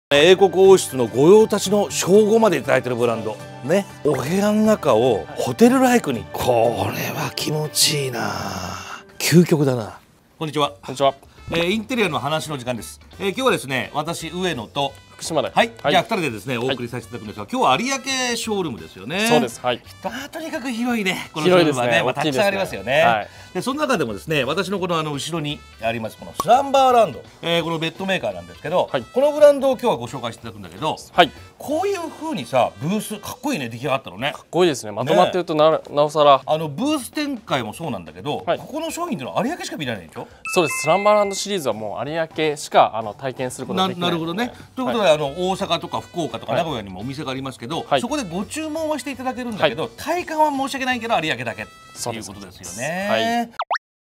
英国王室の御用達の称号までいただいてるブランドね。お部屋の中をホテルライクに、これは気持ちいいな。究極だな。こんにちは。 こんにちは。 インテリアの話の時間です。今日はですね、私上野と福島で、 はい、じゃあ2人でですねお送りさせていただくんですが、今日は有明ショールームですよね。 そうです。はい。 とにかく広いね。このショールームはね、たくさんありますよね。はい。でその中でもですね、私のこの後ろにありますこのスランバーランド、このベッドメーカーなんですけど、はい、このブランドを今日はご紹介していただくんだけど、はい、こういう風にさブースかっこいいね、出来上がったのね。 かっこいいですね。まとまってるとなおさら。 ブース展開もそうなんだけど、はい、ここの商品っていうのは有明しか見られないでしょ。 そうです。スランバーランドシリーズはもう有明しか体験することができない。 なるほどね。ということで、はい、大阪とか福岡とか名古屋にもお店がありますけど、はい、そこでご注文はしていただけるんだけど、はい、体感は申し訳ないけど有明だけっていうことですよね。はい。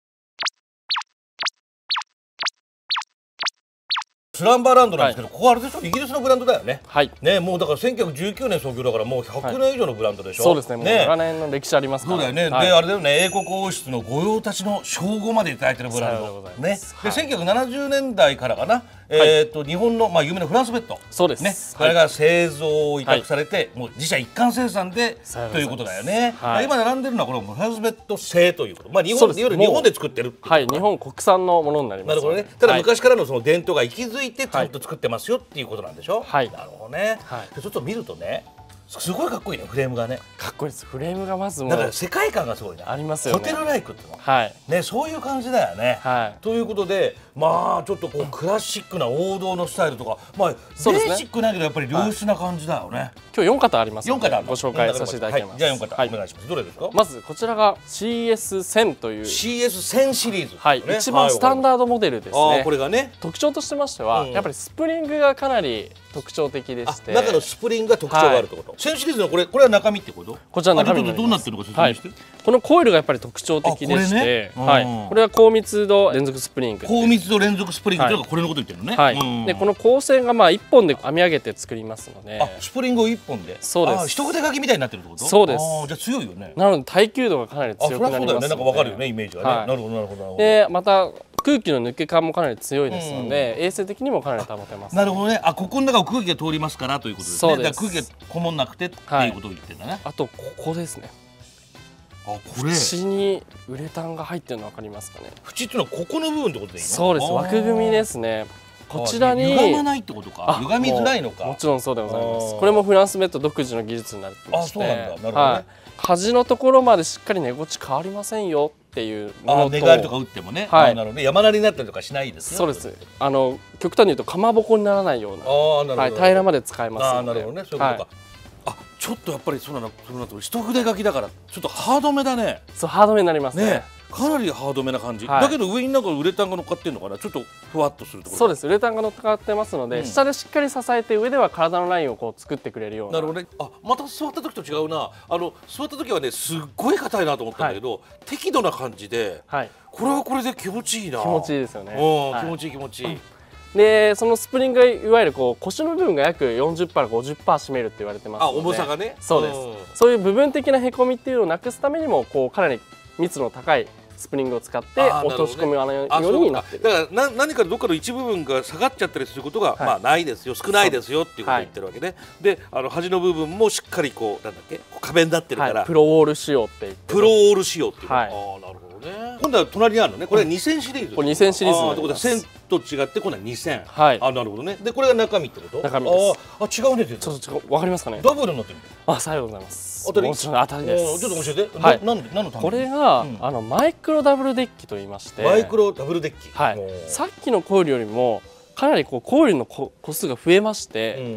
スランバーランドなんですけど、はい、ここあれでしょ、イギリスのブランドだよね。はい。ね、もうだから1919年創業だからもう100年以上のブランドでしょ。 そうですね。もう長年の歴史ありますから。 そうだよね。であれだよね、英国王室の御用達の称号までいただいてるブランドね。で1970年代からかな、日本の有名なフランスベッド。そうですね。これが製造を委託されて、もう自社一貫生産でということだよね。今並んでるのはこのフランスベッド製ということ。日本で作ってるっていう。 はい。日本国産のものになります。 なるほどね。ただ昔からのその伝統が息づいてちゃんと作ってますよっていうことなんでしょ。はい。なるほどね。ちょっと見るとね、すごいかっこいいね、フレームがね。かっこいいです。フレームがまずもうだから世界観がすごいね。ありますよね。ホテルライクっていうの。はい。ね、そういう感じだよね。はい。ということで、ちょっとこうクラシックな王道のスタイルとか、ベーシックだけどやっぱり良質な感じだよね。 今日4型ありますので、 4型ご紹介させていただきます。 じゃあ4型お願いします。どれですか？ まずこちらが CS1000 という CS1000 シリーズ。 はい。一番スタンダードモデルですね。 これがね。 特徴としてましては、やっぱりスプリングがかなり特徴的でして、 中のスプリングが特徴があるってこと。1000シリーズのこれは中身ってこと？ こちら中身どうなってるのか説明して。 このコイルがやっぱり特徴的でして、はい。これは高密度連続スプリング。 高密度連続スプリングというのがこれのこと言ってるのね。 はい。でこの鋼線が1本で編み上げて作りますので。 スプリングを1本で。そうです。一筆書きみたいになってるってこと？ そうです。 じゃあ強いよね。 なので耐久度がかなり強くなります。 そうだよね。なんかわかるよね、イメージがね。なるほどなるほど。 でまた空気の抜け感もかなり強いですので、衛生的にもかなり保てます。 なるほどね。ここの中を空気が通りますからということですね。そうです。空気がこもんなくてっていうことを言ってんだね。 あとここですね。 これ縁にウレタンが入ってるの分かりますかね。 縁っていうのはここの部分ってことでいいの？ そうです。枠組みですね。こちらに歪まないってことか。歪みづらいのか。 もちろんそうでございます。これもフランスベッド独自の技術になってまして、 そうなんだ。なるほどね。 端のところまでしっかり寝心地変わりませんよっていうものと、 寝返りとか打ってもね。なるほど。山なりになったりとかしないですよ。 そうです。極端に言うとかまぼこにならないような、平らまで使えますので。 なるほどね。そういうことか。ちょっとやっぱりそうなのと一筆書きだからちょっとハードめだね。 そう、ハードめになりますね。 かなりハードめな感じ。だけど上になんかウレタンが乗っかってるのかな。ちょっとふわっとするところ。 そうです。ウレタンが乗っかってますので、下でしっかり支えて上では体のラインをこう作ってくれるような。 なるほどね。また座った時と違うな。座った時はねすっごい硬いなと思ったんだけど、適度な感じで、これはこれで気持ちいいな。 気持ちいいですよね。 気持ちいい気持ちいい。 でそのスプリングがいわゆる腰の部分が約40%から50%占めるって言われてますので、 重さがね。 そうです。そういう部分的なへこみっていうのをなくすためにもかなり密度の高いスプリングを使って落とし込むようになってる。 だから何かどっかの一部分が下がっちゃったりすることがないですよ、少ないですよっていうことを言ってるわけね。で端の部分もしっかりなんだっけ、壁になってるからプロウォール仕様って言って。 プロウォール仕様っていう。なるほどね。今度は隣にあるのね。これは2000シリーズ。 これ2000シリーズの。 ということで1000と違って今度は2000。はい。なるほどね。でこれが中身ってこと？ 中身です。 違うね。 ちょっとわかりますかね。 ダブルになってる。 さようございます。 当たり？ もちろん当たりです。 ちょっと教えて。何のため？ これがマイクロダブルデッキと言いまして。 マイクロダブルデッキ。 はい。さっきのコイルよりもかなりコイルの個数が増えまして、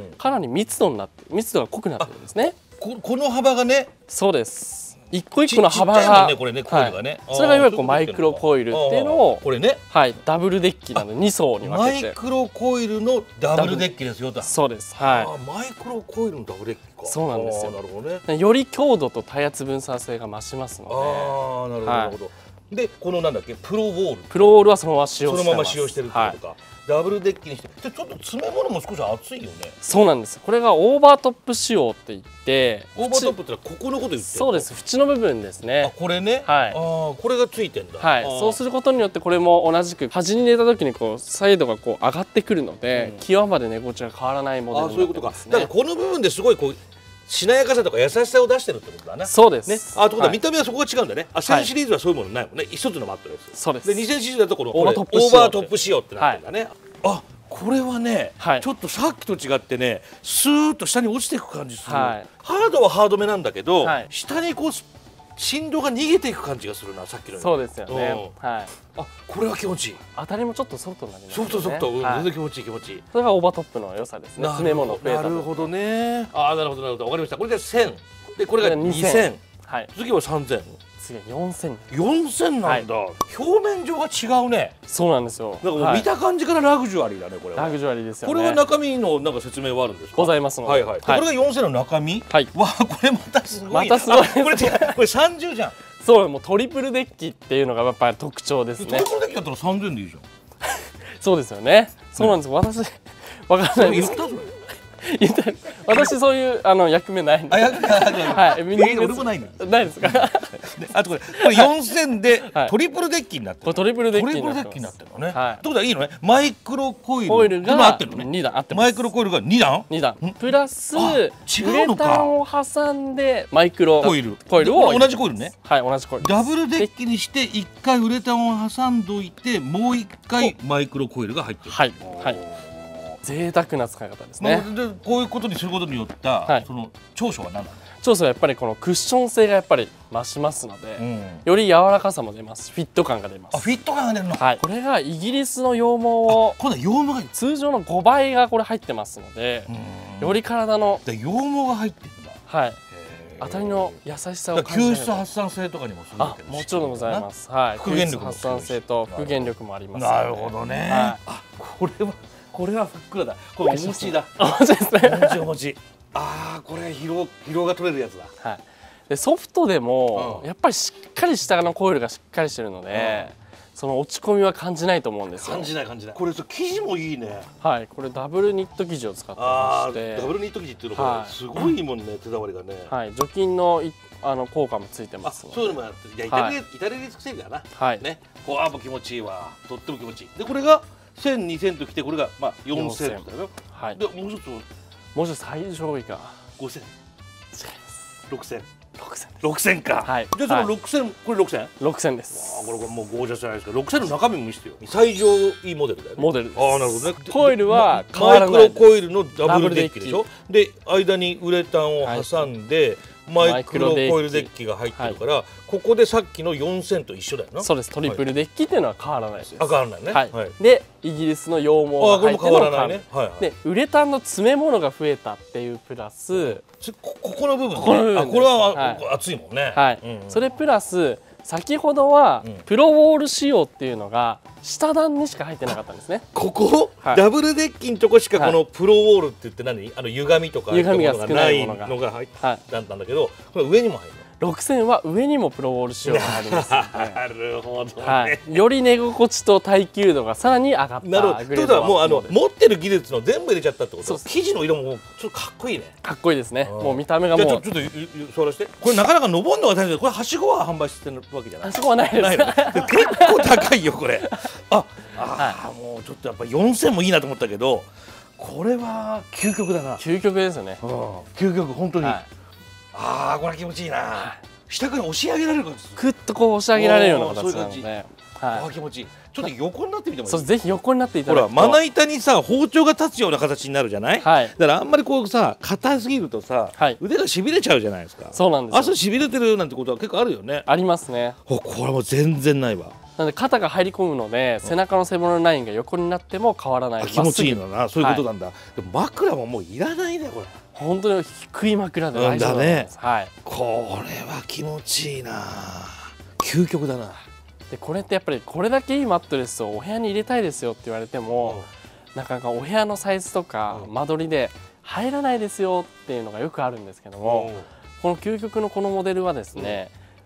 かなり密度が濃くなってるんですね。 この幅がね。 そうです。一個一個の幅が、 これね、コイルがね。 それがいわゆるマイクロコイルっていうのを、 これね、 ダブルデッキなので2層に分けて。 マイクロコイルのダブルデッキですよと。 そうです。はい。 マイクロコイルのダブルデッキか。 そうなんですよ。 なるほどね。 より強度と耐圧分散性が増しますので。 なるほど。でこのなんだっけ、プロウォール。 プロウォールはそのまま使用してます。 そのまま使用してるってことか。 ダブルデッキにして、ちょっと詰め物も少し厚いよね。 そうなんです。これがオーバートップ仕様って言って、 オーバートップってのはここのこと言ってるの？ そうです。縁の部分ですね。 あ、これね。 はい。 これがついてんだ。 はい。そうすることによってこれも同じく端に入れた時にこうサイドがこう上がってくるので、際まで寝心地が変わらないモデルになってますね。 だからこの部分ですごいこうしなやかさとか優しさを出してるってことだね。 そうです。 ね。ということは見た目はそこが違うんだね。1000シリーズはそういうものないもんね。一つのマットレス。 そうです。 で2000シリーズだとこのオーバートップ仕様ってなってるんだね。あ、これはね、ちょっとさっきと違ってね、スーッと下に落ちていく感じする。ハードはハードめなんだけど、下にこう振動が逃げていく感じがするな、さっきの。 そうですよね。はい。 あ、これは気持ちいい。 当たりもちょっとソフトになりますね。 ソフト、全然気持ちいい気持ちいい。 それがオーバートップの良さですね。詰め物増えた。 なるほどね。なるほどなるほど、わかりました。これで1000で、これが2000。はい。次は3000。 次は4000。 4000なんだ。表面上が違うね。 そうなんですよ。 なんか見た感じからラグジュアリーだね、これは。 ラグジュアリーですよね。 これは中身のなんか説明はあるんですか？ ございますので。 はいはい。これが4000の中身。はい。わあ、これまたすごい。 またすごい。 これ違う。これ30じゃん。 そう、もうトリプルデッキっていうのがやっぱり特徴ですね。 トリプルデッキだったら3000でいいじゃん。 そうですよね。そうなんです。私わからないです。私そういう役目ないんで。 はい。俺もないの。 ないですか。 あとこれ4000でトリプルデッキになってる。 トリプルデッキになってるのね。ってことはいいのね。マイクロコイルが合ってるのね。 2段合ってます。 マイクロコイルが2段 ？2段。プラスウレタンを挟んでマイクロコイルを同じコイルね。 はい、同じコイル。 ダブルデッキにして1回ウレタンを挟んどいて、もう1回マイクロコイルが入ってる。 はいはい。贅沢な使い方ですね。 でこういうことにすることによったその長所は何なの？ 長所はやっぱりこのクッション性がやっぱり増しますので、より柔らかさも出ます。フィット感が出ます。 フィット感が出るの。 はい。これがイギリスの羊毛を今度は羊毛が通常の5倍がこれ入ってますので、より体の羊毛が入ってるんだ。 はい。当たりの優しさを感じる。吸湿発散性とかにもするわけです。 もちろんございます。はい。 復元力も発散性と復元力もあります。 なるほどね。あ、これはふっくらだ。これお餅だ。 お餅ですね。 お餅。これ疲労が取れるやつだ。 はい。でソフトでもやっぱりしっかり下のコイルがしっかりしてるので、その落ち込みは感じないと思うんですよ。 感じない。これ生地もいいね。 はい。これダブルニット生地を使ってまして、 ダブルニット生地っていうのはすごいいいもんね、手触りがね。 はい。除菌の効果もついてます。 そういうのもやってる。イタリアで作せるだな。はい。ね。もう気持ちいいわ。とっても気持ちいい。でこれが1000、2000ときて、これが4000だよ。はい。でもう一つ最上位が 5000。違います。6000。 6000 か。はい。じゃあその6000、これ6000 ？6000です。 これもうゴージャスじゃないですか。6000の中身も見せてよ。最上位モデルだよね。 モデルです。 なるほどね。 コイルはマイクロコイルのダブルデッキでしょ。で間にウレタンを挟んでマイクロコイルデッキが入ってるから、ここでさっきの4000と一緒だよな。 そうです。トリプルデッキっていうのは変わらないです。 変わらないね。 はい。でイギリスの羊毛が入ってるのも変わらないね。でウレタンの詰め物が増えたっていうプラス、 ここの部分ね。これは厚いもんね。 はい。それプラス先ほどはプロウォール仕様っていうのが下段にしか入ってなかったんですね。 ここダブルデッキのとこしかこのプロウォールって言って歪みとか歪みが少ないものが入ったんだけど、これ上にも入る。 6000は上にもプロウォール仕様があります。 なるほどね。 より寝心地と耐久度がさらに上がったグレードアップ。 ということはもう持ってる技術の全部入れちゃったってこと。生地の色もちょっとかっこいいね。 かっこいいですね。もう見た目がもう。 ちょっと座らせて。これなかなか登るのが大変だけど、これはしごは販売してるわけじゃない。 はしごはないです。 結構高いよこれ。もうちょっとやっぱ4000もいいなと思ったけど、これは究極だな。 究極ですよね。 究極本当に。これは気持ちいいな。下から押し上げられる感じ。 ぐっとこう押し上げられるような形なので、 気持ちいい。ちょっと横になってみてもいい？ そう、ぜひ横になっていただくと。 ほら、まな板にさ包丁が立つような形になるじゃない？だからあんまりこうさ硬すぎるとさ、腕がしびれちゃうじゃないですか。 そうなんですよ。 朝しびれてるなんてことは結構あるよね。 ありますね。 これも全然ないわ。 なので肩が入り込むので、背中の背骨のラインが横になっても変わらない。 気持ちいいのな。そういうことなんだ。でも枕ももういらないねこれ。 本当に低い枕で大丈夫です。はい。 これは気持ちいいな。究極だな。 でこれってやっぱりこれだけいいマットレスをお部屋に入れたいですよって言われても、なかなかお部屋のサイズとか間取りで入らないですよっていうのがよくあるんですけども、この究極のこのモデルはですね、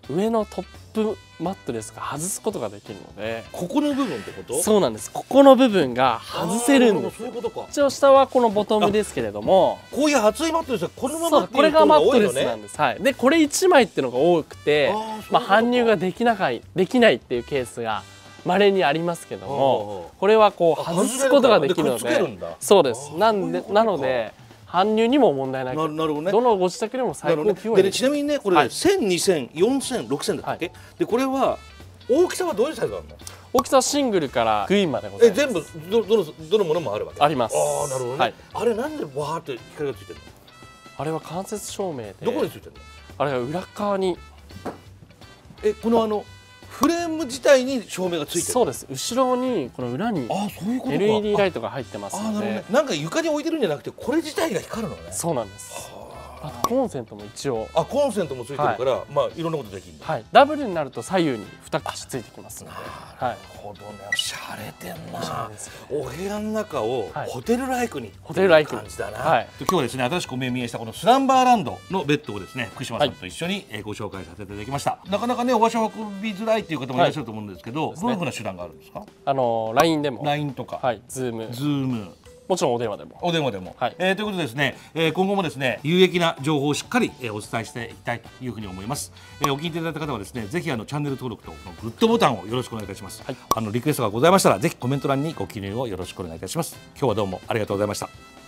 上のトップマットレスが外すことができるので、 ここの部分ってこと？ そうなんです。ここの部分が外せるんです。 そういうことか。 一応下はこのボトムですけれども、 こういう厚いマットレスはこのままっていうこれがマットレスね。 なんです。はい。でこれ1枚っていうのが多くて、搬入ができないっていうケースが稀にありますけども、これはこう外すことができるので、そうです。なので搬入にも問題ない。なるほどね。どのご自宅でも最高級で、ちなみにね、これ1000、2000、4000、6000だっけ？でこれは大きさはどういうサイズなの？ 大きさはシングルからグイーンまでございます。 全部どのものもあるわけ？ あります。 ああ、なるほどね。あれなんでわーって光がついてるの？ あれは間接照明で。 どこについてるの？ あれは裏側に。 このフレーム自体に照明がついてる？ そうです。後ろにこの裏に LED ライトが入ってますので。 なんか床に置いてるんじゃなくてこれ自体が光るのね。 そうなんです。コンセントも一応コンセントもついてるから、まあいろんなことできるんだ。 はい。ダブルになると左右に2口ついてきますので。 なるほどね。しゃれてんな。お部屋の中をホテルライクに感じだな。今日はですね、新しくお目見えしたこのスランバーランドのベッドをですね、福島さんと一緒にご紹介させていただきました。なかなかね、お場所運びづらいっていう方もいらっしゃると思うんですけど、どういうふうな手段があるんですか ？LINE でも。 LINE とか。 ズーム。もちろんお電話でも。 ということでですね、今後もですね、有益な情報をしっかりお伝えしていきたいというふうに思います。お聞きいただいた方はですね、ぜひチャンネル登録とグッドボタンをよろしくお願いいたします。リクエストがございましたら、ぜひコメント欄にご記入をよろしくお願いいたします。今日はどうもありがとうございました。